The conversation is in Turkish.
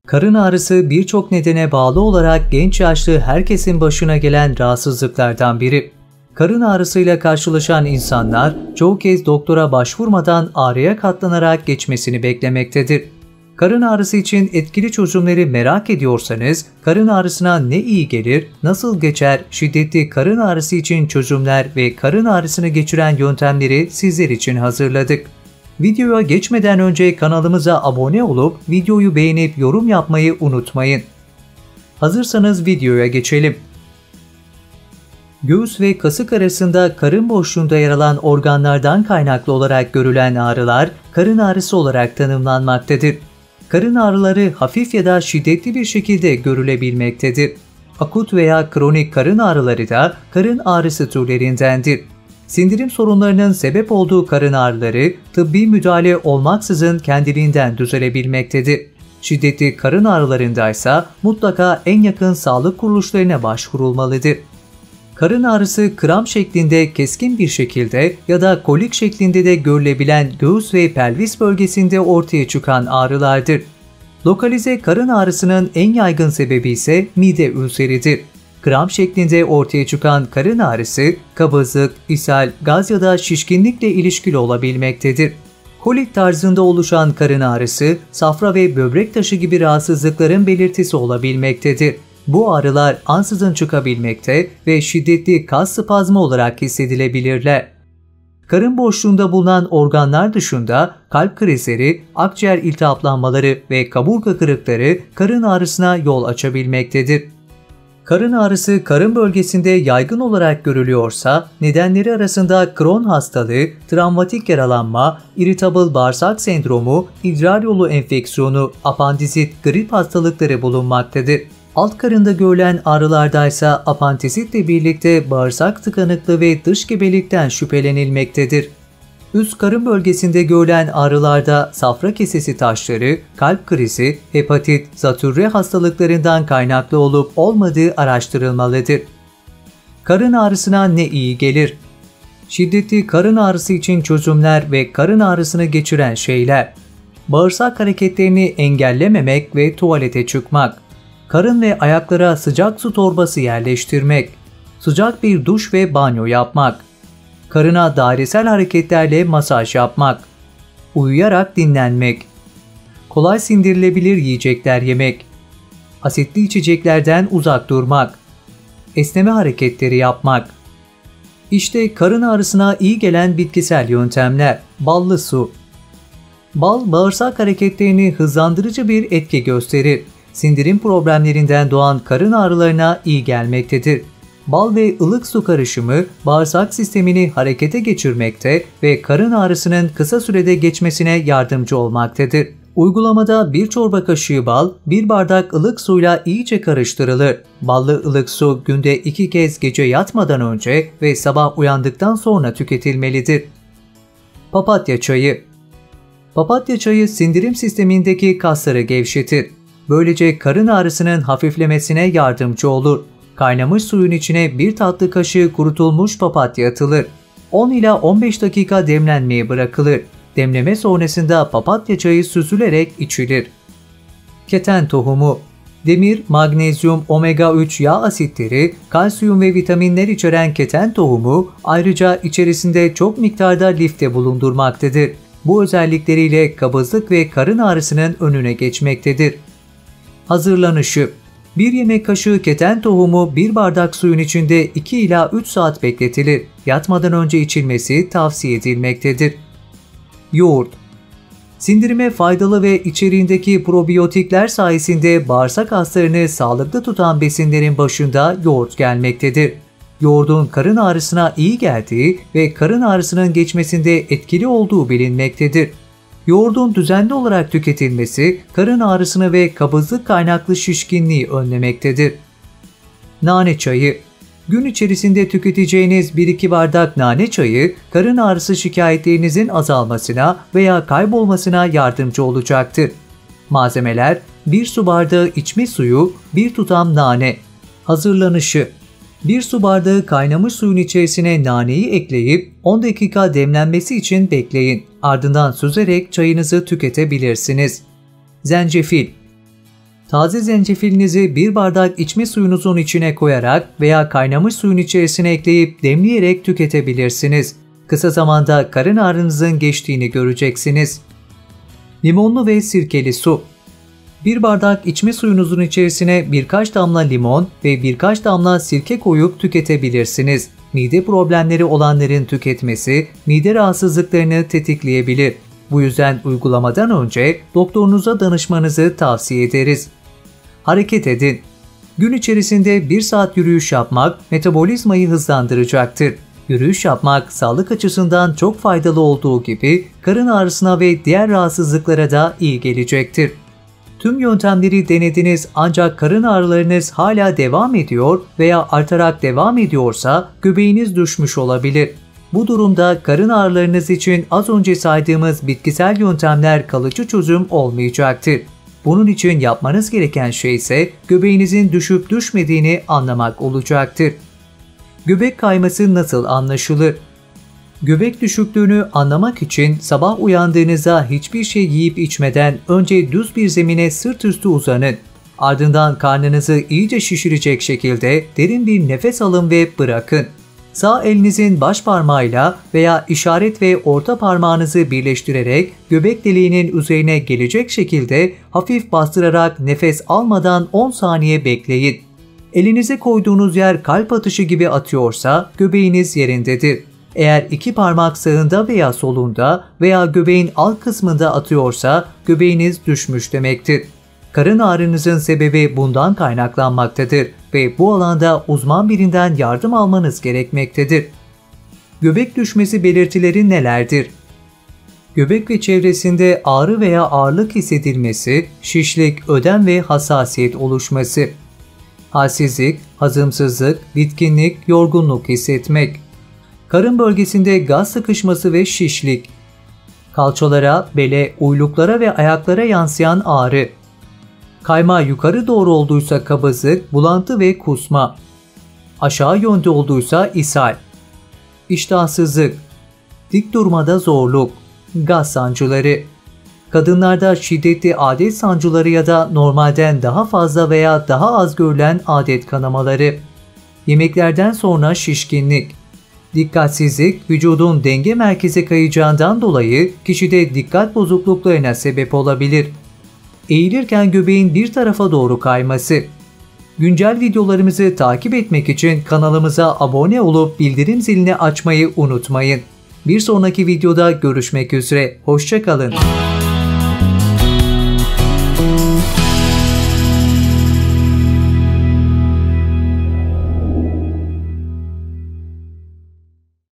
Karın ağrısı birçok nedene bağlı olarak genç yaşlı herkesin başına gelen rahatsızlıklardan biri. Karın ağrısıyla karşılaşan insanlar çoğu kez doktora başvurmadan ağrıya katlanarak geçmesini beklemektedir. Karın ağrısı için etkili çözümleri merak ediyorsanız, karın ağrısına ne iyi gelir, nasıl geçer, şiddetli karın ağrısı için çözümler ve karın ağrısını geçiren yöntemleri sizler için hazırladık. Videoya geçmeden önce kanalımıza abone olup videoyu beğenip yorum yapmayı unutmayın. Hazırsanız videoya geçelim. Göğüs ve kasık arasında karın boşluğunda yer alan organlardan kaynaklı olarak görülen ağrılar karın ağrısı olarak tanımlanmaktadır. Karın ağrıları hafif ya da şiddetli bir şekilde görülebilmektedir. Akut veya kronik karın ağrıları da karın ağrısı türlerindendir. Sindirim sorunlarının sebep olduğu karın ağrıları tıbbi müdahale olmaksızın kendiliğinden düzelebilmektedir. Şiddetli karın ağrılarında ise mutlaka en yakın sağlık kuruluşlarına başvurulmalıdır. Karın ağrısı kramp şeklinde keskin bir şekilde ya da kolik şeklinde de görülebilen göğüs ve pelvis bölgesinde ortaya çıkan ağrılardır. Lokalize karın ağrısının en yaygın sebebi ise mide ülseridir. Kramp şeklinde ortaya çıkan karın ağrısı, kabızlık, ishal, gaz ya da şişkinlikle ilişkili olabilmektedir. Kolik tarzında oluşan karın ağrısı, safra ve böbrek taşı gibi rahatsızlıkların belirtisi olabilmektedir. Bu ağrılar ansızın çıkabilmekte ve şiddetli kas spazmı olarak hissedilebilirler. Karın boşluğunda bulunan organlar dışında kalp krizleri, akciğer iltihaplanmaları ve kaburga kırıkları karın ağrısına yol açabilmektedir. Karın ağrısı karın bölgesinde yaygın olarak görülüyorsa, nedenleri arasında Crohn hastalığı, travmatik yaralanma, irritable bağırsak sendromu, idrar yolu enfeksiyonu, apandizit, grip hastalıkları bulunmaktadır. Alt karında görülen ağrılarda ise apandizitle birlikte bağırsak tıkanıklığı ve dış gebelikten şüphelenilmektedir. Üst karın bölgesinde görülen ağrılarda safra kesesi taşları, kalp krizi, hepatit, zatürre hastalıklarından kaynaklı olup olmadığı araştırılmalıdır. Karın ağrısına ne iyi gelir? Şiddetli karın ağrısı için çözümler ve karın ağrısını geçiren şeyler. Bağırsak hareketlerini engellememek ve tuvalete çıkmak. Karın ve ayaklara sıcak su torbası yerleştirmek. Sıcak bir duş ve banyo yapmak. Karına dairesel hareketlerle masaj yapmak. Uyuyarak dinlenmek. Kolay sindirilebilir yiyecekler yemek. Asitli içeceklerden uzak durmak. Esneme hareketleri yapmak. İşte karın ağrısına iyi gelen bitkisel yöntemler. Ballı su. Bal, bağırsak hareketlerini hızlandırıcı bir etki gösterir. Sindirim problemlerinden doğan karın ağrılarına iyi gelmektedir. Bal ve ılık su karışımı bağırsak sistemini harekete geçirmekte ve karın ağrısının kısa sürede geçmesine yardımcı olmaktadır. Uygulamada 1 çorba kaşığı bal, 1 bardak ılık suyla iyice karıştırılır. Ballı ılık su günde 2 kez gece yatmadan önce ve sabah uyandıktan sonra tüketilmelidir. Papatya çayı. Papatya çayı sindirim sistemindeki kasları gevşetir. Böylece karın ağrısının hafiflemesine yardımcı olur. Kaynamış suyun içine 1 tatlı kaşığı kurutulmuş papatya atılır. 10 ila 15 dakika demlenmeye bırakılır. Demleme sonrasında papatya çayı süzülerek içilir. Keten tohumu. Demir, magnezyum, omega 3 yağ asitleri, kalsiyum ve vitaminler içeren keten tohumu ayrıca içerisinde çok miktarda lifte bulundurmaktadır. Bu özellikleriyle kabızlık ve karın ağrısının önüne geçmektedir. Hazırlanışı: 1 yemek kaşığı keten tohumu 1 bardak suyun içinde 2 ila 3 saat bekletilir. Yatmadan önce içilmesi tavsiye edilmektedir. Yoğurt. Sindirime faydalı ve içeriğindeki probiyotikler sayesinde bağırsak haslarını sağlıklı tutan besinlerin başında yoğurt gelmektedir. Yoğurdun karın ağrısına iyi geldiği ve karın ağrısının geçmesinde etkili olduğu bilinmektedir. Yoğurdun düzenli olarak tüketilmesi karın ağrısını ve kabızlık kaynaklı şişkinliği önlemektedir. Nane çayı. Gün içerisinde tüketeceğiniz 1-2 bardak nane çayı karın ağrısı şikayetlerinizin azalmasına veya kaybolmasına yardımcı olacaktır. Malzemeler: 1 su bardağı içme suyu, 1 tutam nane. Hazırlanışı: 1 su bardağı kaynamış suyun içerisine naneyi ekleyip 10 dakika demlenmesi için bekleyin. Ardından süzerek çayınızı tüketebilirsiniz. Zencefil. Taze zencefilinizi bir bardak içme suyunuzun içine koyarak veya kaynamış suyun içerisine ekleyip demleyerek tüketebilirsiniz. Kısa zamanda karın ağrınızın geçtiğini göreceksiniz. Limonlu ve sirkeli su. Bir bardak içme suyunuzun içerisine birkaç damla limon ve birkaç damla sirke koyup tüketebilirsiniz. Mide problemleri olanların tüketmesi mide rahatsızlıklarını tetikleyebilir. Bu yüzden uygulamadan önce doktorunuza danışmanızı tavsiye ederiz. Hareket edin. Gün içerisinde 1 saat yürüyüş yapmak metabolizmayı hızlandıracaktır. Yürüyüş yapmak sağlık açısından çok faydalı olduğu gibi karın ağrısına ve diğer rahatsızlıklara da iyi gelecektir. Tüm yöntemleri denediniz ancak karın ağrılarınız hala devam ediyor veya artarak devam ediyorsa göbeğiniz düşmüş olabilir. Bu durumda karın ağrılarınız için az önce saydığımız bitkisel yöntemler kalıcı çözüm olmayacaktır. Bunun için yapmanız gereken şey ise göbeğinizin düşüp düşmediğini anlamak olacaktır. Göbek kayması nasıl anlaşılır? Göbek düşüklüğünü anlamak için sabah uyandığınızda hiçbir şey yiyip içmeden önce düz bir zemine sırt üstü uzanın. Ardından karnınızı iyice şişirecek şekilde derin bir nefes alın ve bırakın. Sağ elinizin baş parmağıyla veya işaret ve orta parmağınızı birleştirerek göbek deliğinin üzerine gelecek şekilde hafif bastırarak nefes almadan 10 saniye bekleyin. Elinize koyduğunuz yer kalp atışı gibi atıyorsa göbeğiniz yerindedir. Eğer 2 parmak sağında veya solunda veya göbeğin alt kısmında atıyorsa göbeğiniz düşmüş demektir. Karın ağrınızın sebebi bundan kaynaklanmaktadır ve bu alanda uzman birinden yardım almanız gerekmektedir. Göbek düşmesi belirtileri nelerdir? Göbek ve çevresinde ağrı veya ağırlık hissedilmesi, şişlik, ödem ve hassasiyet oluşması. Halsizlik, hazımsızlık, bitkinlik, yorgunluk hissetmek. Karın bölgesinde gaz sıkışması ve şişlik. Kalçalara, bele, uyluklara ve ayaklara yansıyan ağrı. Kayma yukarı doğru olduysa kabızlık, bulantı ve kusma. Aşağı yönde olduysa ishal. İştahsızlık. Dik durmada zorluk. Gaz sancıları. Kadınlarda şiddetli adet sancıları ya da normalden daha fazla veya daha az görülen adet kanamaları. Yemeklerden sonra şişkinlik. Dikkatsizlik vücudun denge merkeze kayacağından dolayı kişide dikkat bozukluklarına sebep olabilir. Eğilirken göbeğin bir tarafa doğru kayması. Güncel videolarımızı takip etmek için kanalımıza abone olup bildirim zilini açmayı unutmayın. Bir sonraki videoda görüşmek üzere. Hoşça kalın.